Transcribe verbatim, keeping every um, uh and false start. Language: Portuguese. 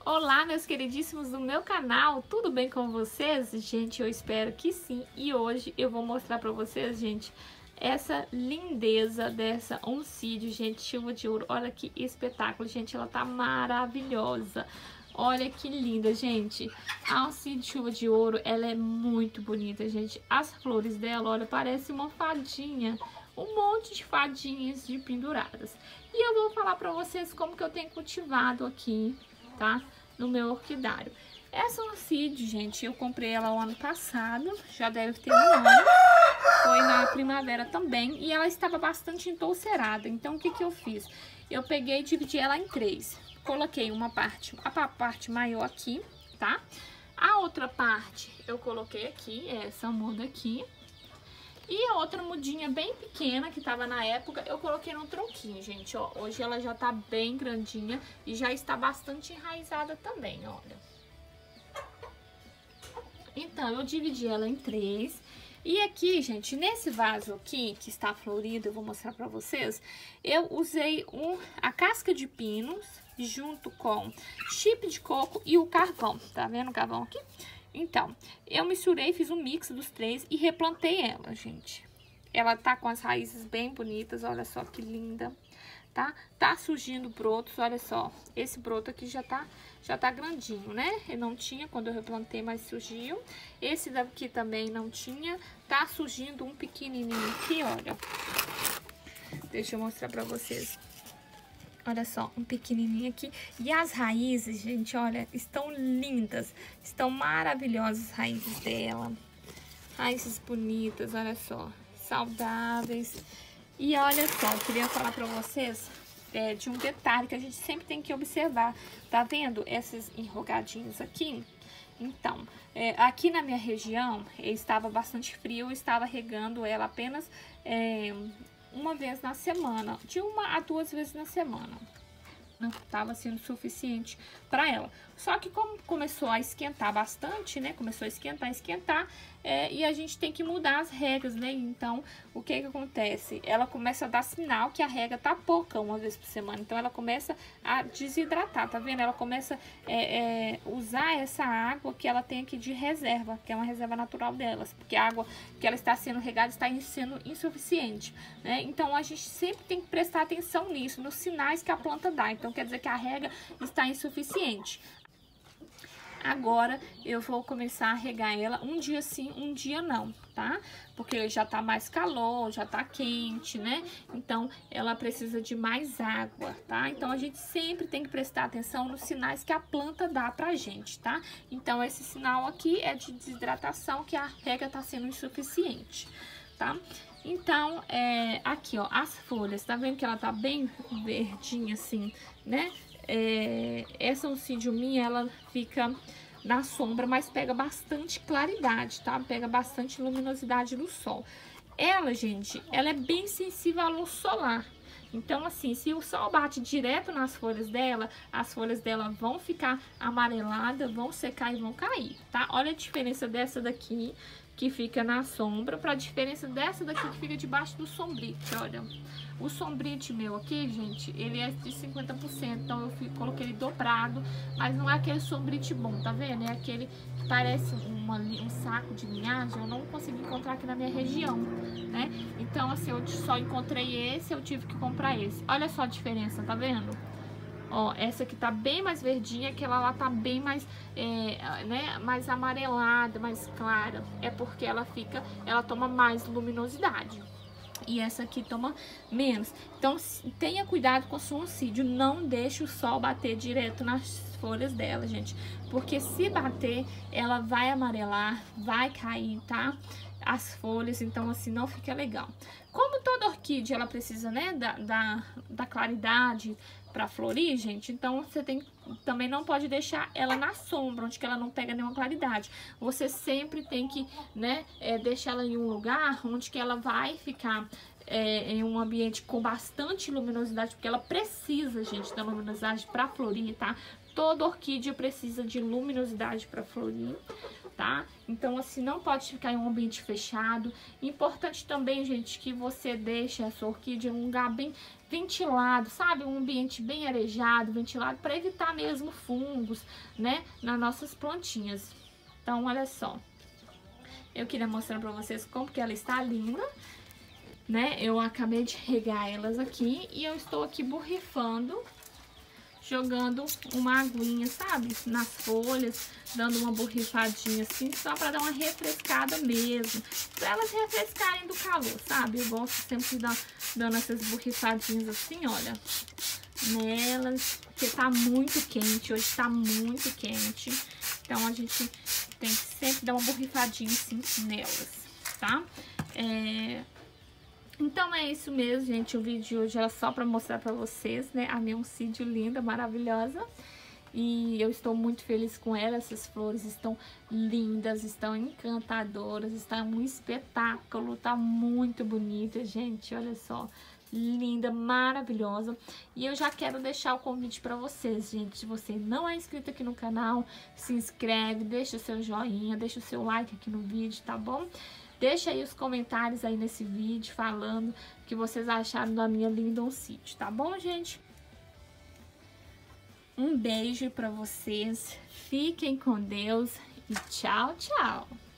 Olá, meus queridíssimos do meu canal, tudo bem com vocês? Gente, eu espero que sim. E hoje eu vou mostrar pra vocês, gente, essa lindeza dessa oncídio, gente, chuva de ouro. Olha que espetáculo, gente, ela tá maravilhosa. Olha que linda, gente. A oncídio chuva de ouro, ela é muito bonita, gente. As flores dela, olha, parece uma fadinha. Um monte de fadinhas de penduradas. E eu vou falar pra vocês como que eu tenho cultivado aqui, tá? No meu orquidário. Essa oncídio, gente, eu comprei ela o ano passado, já deve ter um ano. Foi na primavera também, e ela estava bastante entoucerada. Então, o que que eu fiz? Eu peguei e dividi ela em três. Coloquei uma parte, a parte maior aqui, tá? A outra parte eu coloquei aqui, essa muda aqui. E a outra mudinha bem pequena, que tava na época, eu coloquei no tronquinho, gente, ó. Hoje ela já tá bem grandinha e já está bastante enraizada também, olha. Então, eu dividi ela em três. E aqui, gente, nesse vaso aqui, que está florido, eu vou mostrar pra vocês, eu usei um, a casca de pinos junto com chip de coco e o carvão. Tá vendo o carvão aqui? Então, eu misturei, fiz um mix dos três e replantei ela, gente. Ela tá com as raízes bem bonitas, olha só que linda, tá? Tá surgindo brotos, olha só. Esse broto aqui já tá, já tá grandinho, né? Eu não tinha quando eu replantei, mas surgiu. Esse daqui também não tinha. Tá surgindo um pequenininho aqui, olha. Deixa eu mostrar pra vocês. Olha só, um pequenininho aqui. E as raízes, gente, olha, estão lindas. Estão maravilhosas as raízes dela. Raízes bonitas, olha só. Saudáveis. E olha só, eu queria falar pra vocês é, de um detalhe que a gente sempre tem que observar. Tá vendo esses enrugadinhos aqui? Então, é, aqui na minha região, estava bastante frio. Eu estava regando ela apenas... É, uma vez na semana, de uma a duas vezes na semana. Não estava sendo suficiente para ela. Só que como começou a esquentar bastante, né? Começou a esquentar, esquentar, é, e a gente tem que mudar as regras, né? Então, o que que acontece? Ela começa a dar sinal que a rega tá pouca uma vez por semana. Então, ela começa a desidratar, tá vendo? Ela começa a é, é, usar essa água que ela tem aqui de reserva, que é uma reserva natural delas. Porque a água que ela está sendo regada está sendo insuficiente, né? Então, a gente sempre tem que prestar atenção nisso, nos sinais que a planta dá. Então, quer dizer que a rega está insuficiente. Agora eu vou começar a regar ela um dia sim, um dia não, tá? Porque já tá mais calor, já tá quente, né? Então ela precisa de mais água, tá? Então a gente sempre tem que prestar atenção nos sinais que a planta dá pra gente, tá? Então esse sinal aqui é de desidratação, que a rega tá sendo insuficiente, tá? Então, é, aqui, ó, as folhas, tá vendo que ela tá bem verdinha assim, né? É, essa oncídio minha, ela fica na sombra, mas pega bastante claridade, tá? Pega bastante luminosidade do sol. Ela, gente, ela é bem sensível à luz solar. Então, assim, se o sol bate direto nas folhas dela, as folhas dela vão ficar amareladas, vão secar e vão cair, tá? Olha a diferença dessa daqui, que fica na sombra, para a diferença dessa daqui que fica debaixo do sombrite, olha. O sombrite meu aqui, gente, ele é de cinquenta por cento, então eu fui, coloquei ele dobrado, mas não é aquele sombrite bom, tá vendo? É aquele que parece uma, um saco de linhagem, eu não consegui encontrar aqui na minha região, né? Então, assim, eu só encontrei esse, eu tive que comprar esse. Olha só a diferença, tá vendo? Ó, essa aqui tá bem mais verdinha, aquela lá tá bem mais, é, né, mais amarelada, mais clara. É porque ela fica, ela toma mais luminosidade. E essa aqui toma menos. Então, tenha cuidado com a sua oncídio. Não deixe o sol bater direto nas folhas dela, gente. Porque se bater, ela vai amarelar, vai cair, tá? As folhas, então assim, não fica legal. Como toda orquídea, ela precisa, né, da, da, da claridade para florir, gente, então você tem, também não pode deixar ela na sombra, onde que ela não pega nenhuma claridade. Você sempre tem que, né, é, deixar ela em um lugar onde que ela vai ficar é, em um ambiente com bastante luminosidade, porque ela precisa, gente, da luminosidade para florir, tá? Toda orquídea precisa de luminosidade para florir, tá? tá? Então, assim, não pode ficar em um ambiente fechado. Importante também, gente, que você deixe a sua orquídea em um lugar bem ventilado, sabe? Um ambiente bem arejado, ventilado, para evitar mesmo fungos, né? Nas nossas plantinhas. Então, olha só. Eu queria mostrar pra vocês como que ela está linda, né? Eu acabei de regar elas aqui e eu estou aqui borrifando, jogando uma aguinha, sabe? Nas folhas, dando uma borrifadinha assim, só pra dar uma refrescada mesmo. Pra elas refrescarem do calor, sabe? Eu gosto sempre de dar dando essas borrifadinhas assim, olha, nelas, porque tá muito quente, hoje tá muito quente. Então, a gente tem que sempre dar uma borrifadinha assim nelas, tá? É... Então, é isso mesmo, gente. O vídeo de hoje era só pra mostrar pra vocês, né? A Neoncídio linda, maravilhosa. E eu estou muito feliz com ela. Essas flores estão lindas, estão encantadoras, está um espetáculo, tá muito bonita, gente. Olha só. Linda, maravilhosa. E eu já quero deixar o convite para vocês, gente. Se você não é inscrito aqui no canal, se inscreve, deixa o seu joinha, deixa o seu like aqui no vídeo, tá bom? Deixa aí os comentários aí nesse vídeo falando o que vocês acharam da minha Lindoncídio, tá bom, gente? Um beijo para vocês, fiquem com Deus e tchau, tchau!